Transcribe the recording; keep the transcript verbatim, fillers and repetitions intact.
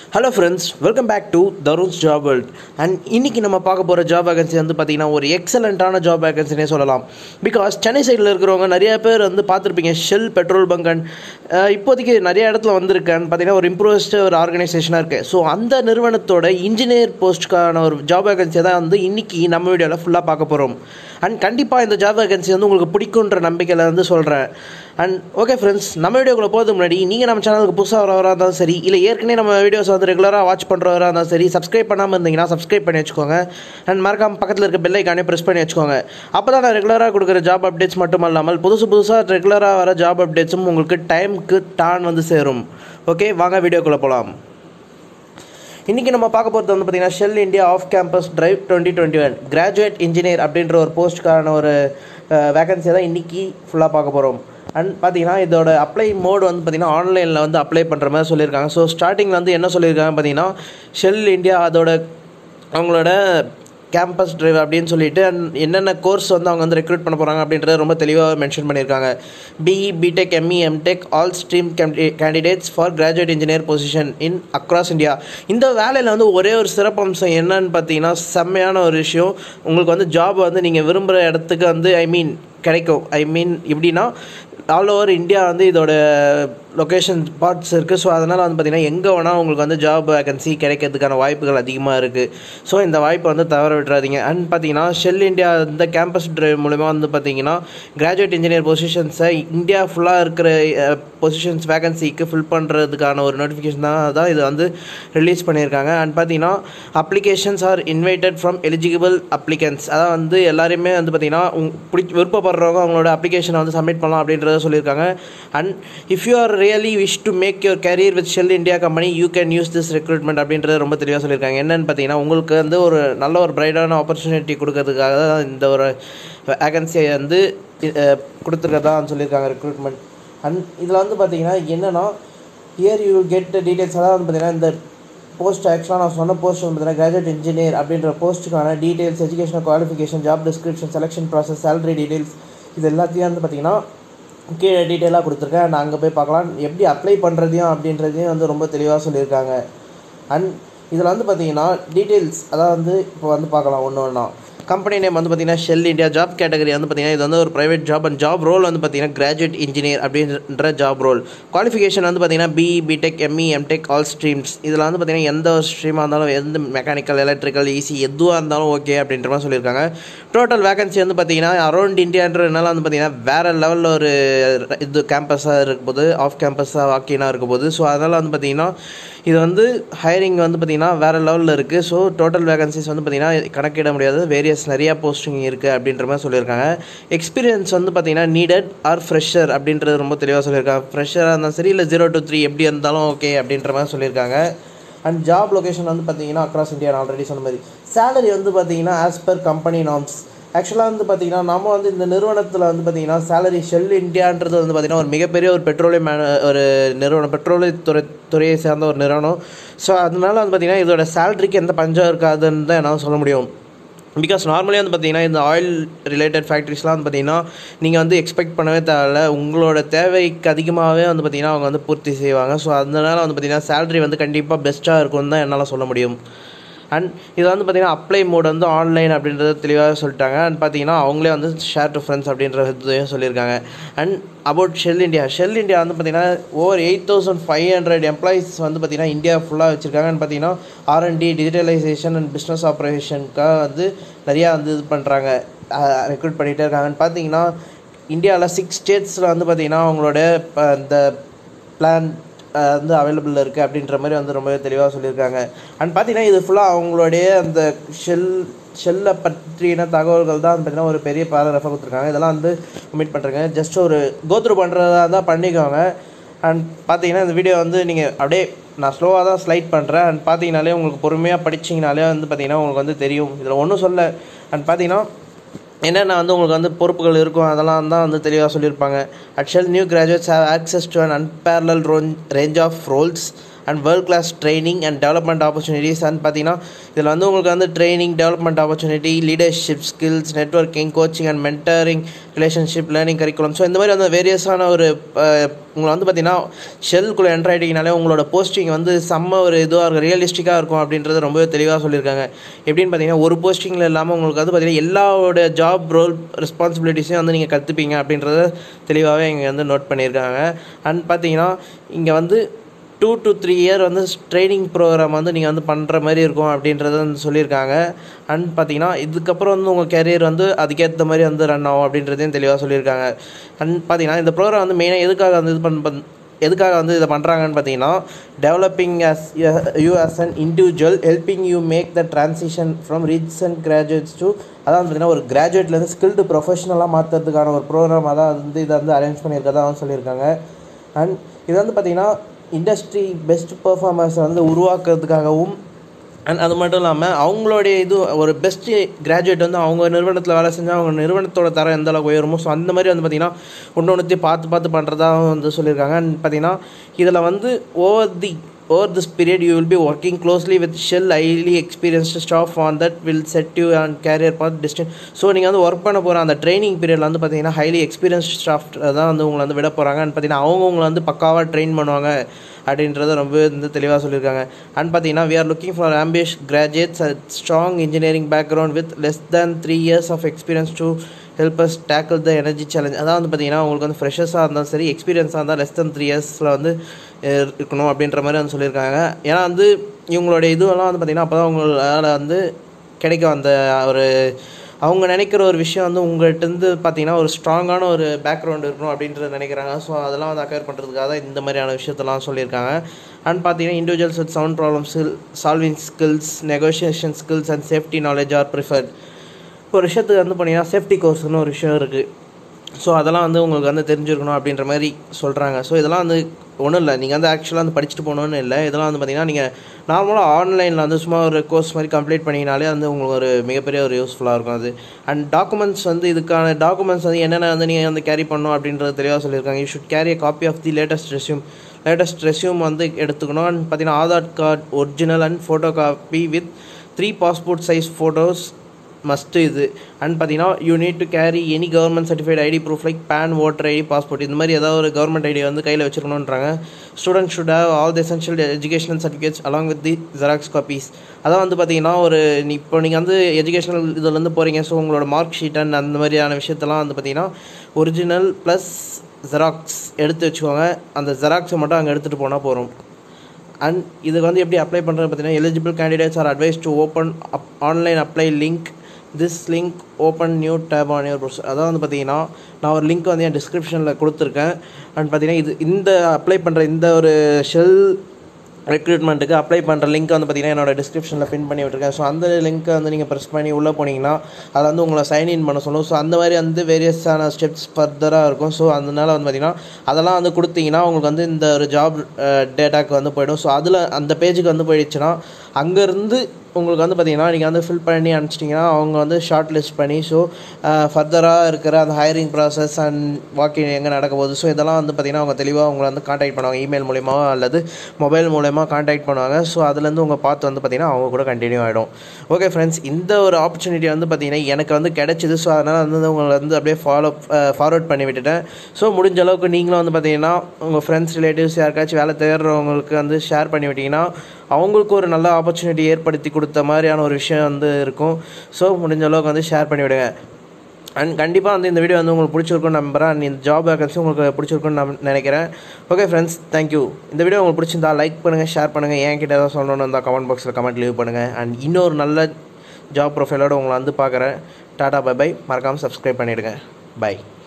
Hello friends, welcome back to Darun's Job World. And இன்னைக்கு நம்ம பார்க்க போகிற ஜாப் வேகன்சி வந்து பார்த்தீங்கன்னா ஒரு எக்ஸலண்ட்டான ஜாப் வேகன்சினே சொல்லலாம். பிகாஸ் சென்னை சைடில் இருக்கிறவங்க நிறைய பேர் வந்து பார்த்துருப்பீங்க ஷெல் பெட்ரோல் பங்க் அண்ட் இப்போதைக்கு நிறைய இடத்துல வந்திருக்கேன்னு பார்த்தீங்கன்னா ஒரு இம்ப்ரூவ்ஸ்டு ஒரு ஆர்கனைசேஷனாக இருக்குது. ஸோ அந்த நிறுவனத்தோட இன்ஜினியர் போஸ்ட்டுக்கான ஒரு ஜாப் வேகன்சியை தான் வந்து இன்றைக்கி நம்ம வீடியோவில் ஃபுல்லாக பார்க்க போகிறோம். அண்ட் கண்டிப்பாக இந்த ஜாப் வேகன்சி வந்து உங்களுக்கு பிடிக்குன்ற நம்பிக்கையில் வந்து சொல்கிறேன். அண்ட் ஓகே ஃப்ரெண்ட்ஸ், நம்ம வீடியோக்குள்ளே போகிறதுக்கு முன்னாடி நீங்கள் நம்ம சேனலுக்கு புதுசாக வரவராக இருந்தாலும் சரி, இல்லை ஏற்கனவே நம்ம வீடியோஸ் வந்து ரெகுலராக வாட்ச் பண்ணுறவராக இருந்தாலும் சரி, சப்ஸ்கிரைப் பண்ணாமல் இருந்தீங்கன்னா சப்ஸ்கிரைப் பண்ணி வச்சுக்கோங்க. அண்ட் மறக்காமல் பக்கத்தில் இருக்க பெல் ஐக்கானே ப்ரெஸ் பண்ணி வச்சுக்கோங்க. அப்போ தான் நான் ரெகுலராக கொடுக்குற ஜாப் அப்டேட்ஸ் மட்டும் இல்லாமல் புதுசு புதுசாக ரெகுலராக வர ஜாப் அப்டேட்ஸும் உங்களுக்கு டைமுக்கு டான் வந்து சேரும். ஓகே, வாங்க வீடியோக்குள்ளே போகலாம். இன்றைக்கி நம்ம பார்க்க போகிறது வந்து பார்த்திங்கன்னா Shell India off campus drive twenty twenty one graduate engineer அப்படின்ற ஒரு போஸ்ட்டுக்கான ஒரு வேகன்சியை தான் இன்றைக்கி ஃபுல்லாக பார்க்க போகிறோம். அண்ட் பார்த்தீங்கன்னா இதோட அப்ளை மோடு வந்து பார்த்திங்கன்னா ஆன்லைனில் வந்து அப்ளை பண்ணுற மாதிரி சொல்லியிருக்காங்க. ஸோ ஸ்டார்டிங்கில் வந்து என்ன சொல்லியிருக்காங்க பார்த்தீங்கன்னா ஷெல் இந்தியா அதோட அவங்களோட கேம்பஸ் டிரைவ் அப்படின்னு சொல்லிட்டு அண்ட் என்னென்ன கோர்ஸ் வந்து அவங்க வந்து ரெக்ரூட் பண்ண போகிறாங்க அப்படின்றத ரொம்ப தெளிவாக மென்ஷன் பண்ணியிருக்காங்க. BE, BTech, ME, MTech all stream candidates for graduate engineer position in across India. இந்த வேலையில் வந்து ஒரே ஒரு சிறப்பம்சம் என்னன்னு பார்த்தீங்கன்னா செம்மையான ஒரு விஷயம். உங்களுக்கு வந்து ஜாப் வந்து நீங்கள் விரும்புகிற இடத்துக்கு வந்து ஐ மீன் கிடைக்கும். ஐ மீன் எப்படின்னா ஆல் ஓவர் இந்தியா வந்து இதோட லொக்கேஷன் பார்ட்ஸ் இருக்குது. ஸோ அதனால் வந்து பார்த்திங்கன்னா எங்கே வேணால் உங்களுக்கு வந்து ஜாப் வேகன்சி கிடைக்கிறதுக்கான வாய்ப்புகள் அதிகமாக இருக்குது. ஸோ இந்த வாய்ப்பை வந்து தவற விட்டுறாதீங்க. அண்ட் பார்த்தீங்கன்னா ஷெல் இந்தியா இந்த கேம்பஸ் டிரைவ் மூலிமா வந்து பார்த்திங்கன்னா கிராஜுவேட் இன்ஜினியர் பொசிஷன்ஸை இந்தியா ஃபுல்லாக இருக்கிற பொசிஷன்ஸ் வேகன்சிக்கு ஃபில் பண்ணுறதுக்கான ஒரு நோட்டிஃபிகேஷன் தான் தான் இதை வந்து ரிலீஸ் பண்ணியிருக்காங்க. அண்ட் பார்த்தீங்கன்னா applications are invited from eligible applicants. அதாவது வந்து எல்லாருமே வந்து பார்த்திங்கன்னா பிடிச்சி விருப்பப்படுறவங்க அவங்களோட அப்ளிகேஷனை வந்து சப்மிட் பண்ணலாம் அப்படின்றத சொல்லியிருக்காங்க. And if you are really wish to make your career with Shell India company you can use this recruitment அப்படின்றத ரொம்ப தெளிவாக சொல்லியிருக்காங்க. என்னென்னு பார்த்தீங்கன்னா உங்களுக்கு வந்து ஒரு நல்ல ஒரு பிரைட்டான ஆப்பர்ச்சுனிட்டி கொடுக்கறதுக்காக தான் இந்த ஒரு வேகன்சியை வந்து கொடுத்துருக்கதான் சொல்லியிருக்காங்க ரெக்ரூட்மெண்ட். அண்ட் இதில் வந்து பார்த்தீங்கன்னா என்னென்னா ஹியர் யூ கெட் டீட்டெயில்ஸ். அதாவது வந்து பார்த்தீங்கன்னா இந்த போஸ்ட் ஆக்சுவலாக நான் சொன்ன போஸ்ட் வந்து பார்த்தீங்கன்னா கிராஜுவேட் இன்ஜினியர் அப்படின்ற போஸ்ட்டுக்கான details, educational qualification, job description, selection process, salary details இது எல்லாத்தையும் வந்து பார்த்திங்கன்னா கீழே டீட்டெயிலாக கொடுத்துருக்கேன். நான் அங்கே போய் பார்க்கலாம் எப்படி அப்ளை பண்ணுறதையும் அப்படின்றதையும் வந்து ரொம்ப தெளிவாக சொல்லியிருக்காங்க. அண்ட் இதில் வந்து பார்த்திங்கன்னா டீட்டெயில்ஸ் அதாவது வந்து இப்போ வந்து பார்க்கலாம் ஒன்று ஒன்றா. கம்பெனி நேம் வந்து பார்த்திங்கன்னா ஷெல் இந்தியா. ஜாப் கேட்டகரி வந்து பார்த்திங்கன்னா இது வந்து ஒரு private job. And job role வந்து பார்த்திங்கன்னா கிராஜுவேட் இன்ஜினியர் அப்படின்ற ஜாப் ரோல். குவாலிஃபிகேஷன் வந்து பார்த்திங்கன்னா BE, BTech, ME, MTech all streams. இதில் வந்து பார்த்திங்கன்னா எந்த ஒரு ஸ்ட்ரீமாக இருந்தாலும் எந்த மெக்கானிக்கல், எலக்ட்ரிக்கல், ஈசி எதுவாக இருந்தாலும் ஓகே அப்படின்ற மாதிரி சொல்லியிருக்காங்க. டோட்டல் வேகன்சி வந்து பார்த்திங்கன்னா அரௌண்ட் இந்தியான்றதுனால வந்து பார்த்திங்கன்னா வேறு லெவலில் ஒரு இது கேம்பஸாக இருக்கும் போது ஆஃப் கேம்பஸாக வாக்கினாக இருக்கும் போது ஸோ அதனால் வந்து பார்த்திங்கன்னா இது வந்து ஹையரிங் வந்து பார்த்திங்கன்னா வேறு லெவலில் இருக்குது. ஸோ டோட்டல் வேகன்சிஸ் வந்து பார்த்திங்கன்னா கணக்கிட முடியாது, வேரியஸ் நிறையா போஸ்டிங் இருக்குது அப்படின்ற மாதிரி சொல்லியிருக்காங்க. எக்ஸ்பீரியன்ஸ் வந்து பார்த்திங்கன்னா நீடட் ஆர் ஃப்ரெஷர் அப்படின்றது ரொம்ப தெளிவாக சொல்லியிருக்காங்க. ஃப்ரெஷராக இருந்தாலும் சரி இல்லை ஜீரோ டூ த்ரீ எப்படி இருந்தாலும் ஓகே அப்படின்ற மாதிரி சொல்லியிருக்காங்க. அண்ட் ஜாப் லொக்கேஷன் வந்து பார்த்திங்கன்னா அக்ராஸ் இந்தியா நான் ஆல்ரெடி சொன்ன மாதிரி. சேலரி வந்து பார்த்திங்கன்னா ஆஸ் பர் கம்பெனி நார்ம்ஸ். ஆக்சுவலாக வந்து பார்த்திங்கன்னா நம்ம வந்து இந்த நிறுவனத்தில் வந்து பார்த்திங்கன்னா சேலரி ஷெல் இந்தியான்றது வந்து பார்த்திங்கன்னா ஒரு மிகப்பெரிய ஒரு பெட்ரோலியம் ஒரு நிறுவனம், பெட்ரோலிய துறை துறையை சேர்ந்த ஒரு நிறுவனம். ஸோ அதனால வந்து பார்த்திங்கன்னா இதோட சேலரிக்கு எந்த பஞ்சம் இருக்காதுன்னு தான் என்னால் சொல்ல முடியும். பிகாஸ் நார்மலி வந்து பார்த்திங்கன்னா இந்த ஆயில் ரிலேட்டட் ஃபேக்ட்ரிஸ்லாம் வந்து பார்த்திங்கன்னா நீங்கள் வந்து எக்ஸ்பெக்ட் பண்ணவே தேவையில்ல, உங்களோட தேவைக்கு அதிகமாகவே வந்து பார்த்திங்கன்னா அவங்க வந்து பூர்த்தி செய்வாங்க. ஸோ அதனால் வந்து பார்த்திங்கன்னா சேலரி வந்து கண்டிப்பாக பெஸ்ட்டாக இருக்கும்னு தான் என்னால் சொல்ல முடியும். அண்ட் இது வந்து பார்த்திங்கன்னா அப்ளை மோட் வந்து ஆன்லைன் அப்படின்றத தெளிவாக சொல்லிட்டாங்க. அண்ட் பார்த்திங்கன்னா அவங்களே வந்து ஷேர் டு ஃப்ரெண்ட்ஸ் அப்படின்ற இதையும் சொல்லியிருக்காங்க. And about Shell India. Shell India வந்து பார்த்திங்கன்னா over eight thousand five hundred employees வந்து பார்த்திங்கன்னா இந்தியா ஃபுல்லாக வச்சுருக்காங்க. அண்ட் பார்த்திங்கன்னா ஆர்என்டி, டிஜிட்டலைசேஷன் அண்ட் பிஸ்னஸ் ஆப்ரேஷனுக்காக வந்து நிறையா வந்து இது பண்ணுறாங்க, ரெக்ரூட் பண்ணிகிட்டே இருக்காங்கன்னு பார்த்தீங்கன்னா இந்தியாவில் சிக்ஸ் ஸ்டேட்ஸில் வந்து பார்த்திங்கன்னா அவங்களோட இந்த பிளான் வந்து அவைலபிள் இருக்குது அப்படின்ற மாதிரி வந்து ரொம்பவே தெளிவாக சொல்லியிருக்காங்க. அண்ட் பார்த்திங்கன்னா இது ஃபுல்லாக அவங்களுடைய அந்த ஷெல் ஷெல்லை பற்றின தகவல்கள் தான் பார்த்திங்கன்னா ஒரு பெரிய பேராகிராஃபாக கொடுத்துருக்காங்க. இதெல்லாம் வந்து கமிட் பண்ணுறேங்க, ஜஸ்ட் ஒரு கோத்ரூ பண்ணுறதா தான் பண்ணிக்கோங்க. அண்ட் பார்த்திங்கன்னா இந்த வீடியோ வந்து நீங்கள் அப்படியே நான் ஸ்லோவாக தான் ஸ்லைட் பண்ணுறேன். அண்ட் பார்த்திங்கனாலே உங்களுக்கு பொறுமையாக படிச்சிங்கனாலே வந்து பார்த்திங்கன்னா உங்களுக்கு வந்து தெரியும், இதில் ஒன்றும் சொல்ல. அண்ட் பார்த்திங்கன்னா என்னென்ன வந்து உங்களுக்கு வந்து பொறுப்புகள் இருக்கும் அதெல்லாம் தான் வந்து தெளிவாக சொல்லியிருப்பாங்க. At Shell new graduates have access to an unparallel range of roles and world class training and development opportunities. And பார்த்தீங்கன்னா இதில் வந்து உங்களுக்கு வந்து training, development opportunity, leadership skills, networking, coaching and mentoring, relationship, learning curriculum. So இந்த மாதிரி வந்து வேரியஸான ஒரு உங்களை வந்து பார்த்தீங்கன்னா ஷெல்குள்ளே என்ட்ரு ஆகிட்டிங்கனாலே உங்களோட போஸ்டிங் வந்து செம்ம ஒரு இதுவாக இருக்கும், ரியலிஸ்டிக்காக இருக்கும் அப்படின்றது ரொம்பவே தெளிவாக சொல்லியிருக்காங்க. எப்படின்னு பார்த்தீங்கன்னா ஒரு போஸ்டிங்கில் இல்லாமல் உங்களுக்கு வந்து பார்த்தீங்கன்னா எல்லாவோட ஜாப் ரோல் ரெஸ்பான்சிபிலிட்டிஸையும் வந்து நீங்கள் கற்றுப்பீங்க அப்படின்றத தெளிவாகவே இங்கே வந்து நோட் பண்ணியிருக்காங்க. அண்ட் பார்த்தீங்கன்னா இங்கே வந்து டூ டு த்ரீ இயர் வந்து ட்ரைனிங் ப்ரோக்ராம் வந்து நீங்கள் வந்து பண்ணுற மாதிரி இருக்கும் அப்படின்றத வந்து சொல்லியிருக்காங்க. அண்ட் பார்த்தீங்கன்னா இதுக்கப்புறம் வந்து உங்கள் கேரியர் வந்து அதுக்கேற்ற மாதிரி வந்து ரன் ஆகும் அப்படின்றதையும் தெளிவாக சொல்லியிருக்காங்க. அண்ட் பார்த்தீங்கன்னா இந்த ப்ரோக்ராம் வந்து மெயினாக எதுக்காக வந்து இது பண்ண எதுக்காக வந்து இதை பண்ணுறாங்கன்னு பார்த்தீங்கன்னா developing as you as an individual, helping you make the transition from recent graduates to, அதான் பார்த்தீங்கன்னா ஒரு கிராஜுவேட்லேருந்து ஸ்கில்டு ப்ரொஃபஷனலாக மாற்றுறதுக்கான ஒரு ப்ரோக்ராம் அதான் வந்து இதை வந்து அரேஞ்ச் பண்ணியிருக்கதா சொல்லியிருக்காங்க. அண்ட் இது வந்து பார்த்திங்கன்னா இண்டஸ்ட்ரி பெஸ்ட் பெர்ஃபார்மன்ஸை வந்து உருவாக்குறதுக்காகவும், அண்ட் அது மட்டும் இல்லாமல் அவங்களுடைய இது ஒரு பெஸ்ட்டு கிராஜுவேட் வந்து அவங்க நிறுவனத்தில் வேலை செஞ்சால் அவங்க நிறுவனத்தோட தரம் எந்த அளவுக்கு உயருமோ, ஸோ அந்த மாதிரி வந்து பார்த்திங்கன்னா ஒன்று ஒன்றுத்தையும் பார்த்து பார்த்து பண்ணுறதா வந்து சொல்லியிருக்காங்க. அண்ட் பார்த்திங்கன்னா இதில் வந்து over the over this period you will be working closely with Shell highly experienced staff on that will set you and career path distance. So நீங்கள் வந்து ஒர்க் பண்ண போகிற அந்த ட்ரைனிங் பீரியடில் வந்து பார்த்திங்கன்னா ஹைலி எக்ஸ்பீரியன்ஸ்டு ஸ்டாஃப் தான் வந்து உங்களை வந்து விட போகிறாங்க. அண்ட் பார்த்திங்கன்னா அவங்க உங்களை வந்து பக்காவாக ட்ரெயின் பண்ணுவாங்க அப்படின்றத ரொம்ப வந்து தெளிவாக சொல்லியிருக்காங்க. அண்ட் பார்த்தீங்கன்னா we are looking for ambitious graduates at strong engineering background with less than three years of experience to help us tackle the energy challenge. அதான் வந்து பார்த்தீங்கன்னா உங்களுக்கு வந்து ஃப்ரெஷர்ஸாக இருந்தாலும் சரி, எக்ஸ்பீரியன்ஸாக இருந்தால் லெஸ் தென் த்ரீ இயர்ஸில் வந்து இருக்கணும் அப்படின்ற மாதிரி வந்து சொல்லியிருக்காங்க. ஏன்னா வந்து இவங்களுடைய இதுவெல்லாம் வந்து பார்த்திங்கன்னா அப்போ தான் உங்களால் வந்து கிடைக்கும் அந்த ஒரு அவங்க நினைக்கிற ஒரு விஷயம் வந்து உங்கள்கிட்டருந்து பார்த்தீங்கன்னா ஒரு ஸ்ட்ராங்கான ஒரு பேக்ரவுண்ட் இருக்கணும் அப்படின்றத நினைக்கிறாங்க. ஸோ அதெல்லாம் வந்து அக்வயர் பண்ணுறதுக்காக தான் இந்த மாதிரியான விஷயத்தெல்லாம் சொல்லியிருக்காங்க. அண்ட் பார்த்தீங்கன்னா individuals with sound problems, solving skills, negotiation skills and safety knowledge are preferred. ஒரு விஷயத்துக்கு வந்து பார்த்தீங்கன்னா சேஃப்டி கோர்ஸ்னு ஒரு விஷயம் இருக்குது. ஸோ அதெல்லாம் வந்து உங்களுக்கு வந்து தெரிஞ்சிருக்கணும் அப்படின்ற மாதிரி சொல்கிறாங்க. ஸோ இதெல்லாம் வந்து ஒன்றும் இல்லை, நீங்கள் வந்து ஆக்சுவலாக வந்து படிச்சுட்டு போகணுன்னு இல்லை. இதெல்லாம் வந்து பார்த்திங்கன்னா நீங்கள் நார்மலாக ஆன்லைனில் வந்து சும்மா ஒரு கோர்ஸ் மாதிரி கம்ப்ளீட் பண்ணிங்கனாலே வந்து உங்களுக்கு ஒரு மிகப்பெரிய ஒரு யூஸ்ஃபுல்லாக இருக்கும் அது. அண்ட் டாக்குமெண்ட்ஸ் வந்து இதுக்கான டாக்குமெண்ட்ஸ் வந்து என்னென்ன வந்து நீங்கள் வந்து கேரி பண்ணணும் அப்படின்றது தெளிவாக சொல்லியிருக்காங்க. You should carry a copy of the latest resume latest resume வந்து எடுத்துக்கணும். அண்ட் பார்த்தீங்கன்னா Aadhaar card original and photo copy with three passport size photos must இது. அண்ட் பார்த்தீங்கன்னா you need to carry any government certified ID proof like PAN, voter ID, passport, இந்த மாதிரி ஏதாவது ஒரு government ID வந்து கையில் வச்சுருக்கணுன்றாங்க. Student should have all the essential educational certificates along with the xerox copies. அதான் வந்து பார்த்தீங்கன்னா ஒரு இப்போ நீங்கள் வந்து எஜுகேஷனல் இதுலேருந்து போகிறீங்க, ஸோ உங்களோட மார்க் ஷீட் அண்ட் அந்த மாதிரியான விஷயத்தெல்லாம் வந்து பார்த்தீங்கன்னா ஒரிஜினல் ப்ளஸ் ஜெராக்ஸ் எடுத்து வச்சுக்கோங்க. அந்த ஜெராக்ஸை மட்டும் அங்கே எடுத்துகிட்டு போனால் போகிறோம். அண்ட் இதுக்கு வந்து எப்படி அப்ளை பண்ணுறது பார்த்தீங்கன்னா eligible candidates are advise to open up online apply link this link open new tab on your browser. அதான் வந்து பார்த்தீங்கன்னா நான் ஒரு லிங்க் வந்து என் டிஸ்கிரிப்ஷனில் கொடுத்துருக்கேன். அண்ட் பார்த்தீங்கன்னா இது இந்த அப்ளை பண்ணுற இந்த ஒரு ஷெல் ரெக்ரூட்மெண்ட்டுக்கு அப்ளை பண்ணுற லிங்க் வந்து பார்த்திங்கன்னா என்னோட டிஸ்கிரிப்ஷனில் பின் பண்ணி விட்டுருக்கேன். ஸோ அந்த லிங்க்கை வந்து நீங்கள் ப்ரெஸ் பண்ணி உள்ளே போனீங்கன்னா அதை வந்து உங்களை சைன்இன் பண்ண சொல்லும். ஸோ அந்த மாதிரி வந்து வேரியஸான ஸ்டெப்ஸ் ஃபர்தராக இருக்கும். ஸோ அதனால் வந்து பார்த்திங்கன்னா அதெல்லாம் வந்து கொடுத்தீங்கன்னா உங்களுக்கு வந்து இந்த ஒரு ஜாப் டேட்டாக்கு வந்து போய்டும். ஸோ அதில் அந்த பேஜுக்கு வந்து போயிடுச்சுன்னா அங்கேருந்து உங்களுக்கு வந்து பார்த்திங்கன்னா நீங்கள் வந்து ஃபில் பண்ணி அனுப்பிச்சிட்டிங்கன்னா அவங்க வந்து ஷார்ட் லிஸ்ட் பண்ணி ஸோ ஃபர்தராக இருக்கிற அந்த ஹையரிங் ப்ராசஸ் அண்ட் வாக்கிங் எங்கே நடக்க போகுது, ஸோ இதெல்லாம் வந்து பார்த்திங்கன்னா அவங்க தெளிவாக உங்களை வந்து காண்டாக்ட் பண்ணுவாங்க. இமெயில் மூலயமா அல்லது மொபைல் மூலயமா காண்டாக்ட் பண்ணுவாங்க. ஸோ அதுலேருந்து உங்கள் பார்த்து வந்து பார்த்திங்கன்னா அவங்க கூட கண்டினியூ ஆகிடும். ஓகே ஃப்ரெண்ட்ஸ், இந்த ஒரு ஆப்பர்ச்சுனிட்டி வந்து பார்த்திங்கன்னா எனக்கு வந்து கிடச்சிது. ஸோ அதனால் வந்து உங்களை வந்து அப்படியே ஃபாலோ ஃபார்வர்ட் பண்ணி விட்டுட்டேன். ஸோ முடிஞ்ச அளவுக்கு நீங்களும் வந்து பார்த்திங்கன்னா உங்கள் ஃப்ரெண்ட்ஸ், ரிலேட்டிவ்ஸ் யாருக்காச்சும் வேலை தேடுறவங்களுக்கு வந்து ஷேர் பண்ணி விட்டிங்கன்னா அவங்களுக்கு ஒரு நல்ல ஆப்பர்ச்சுனிட்டி ஏற்படுத்தி கொடுத்த மாதிரியான ஒரு விஷயம் வந்து இருக்கும். ஸோ முடிஞ்ச அளவுக்கு வந்து ஷேர் பண்ணி விடுங்க. அண்ட் கண்டிப்பாக வந்து இந்த வீடியோ வந்து உங்களுக்கு பிடிச்சிருக்குன்னு நம்புகிறேன். அண்ட் இந்த ஜாப் வேகன்சி உங்களுக்கு பிடிச்சிருக்குன்னு நான் நினைக்கிறேன். Okay friends, thank you. இந்த வீடியோ உங்களுக்கு பிடிச்சிருந்தா லைக் பண்ணுங்கள், ஷேர் பண்ணுங்கள். என் கிட்ட ஏதாவது சொல்லணும்னு இருந்தால் கமெண்ட் பாக்ஸில் கமெண்ட் லீவ் பண்ணுங்கள். அண்ட் இன்னொரு நல்ல ஜாப் ப்ரொஃபைலோடு உங்களை வந்து பார்க்குறேன். டாடா, பை பை. மறக்காமல் சப்ஸ்கிரைப் பண்ணிவிடுங்க. பை.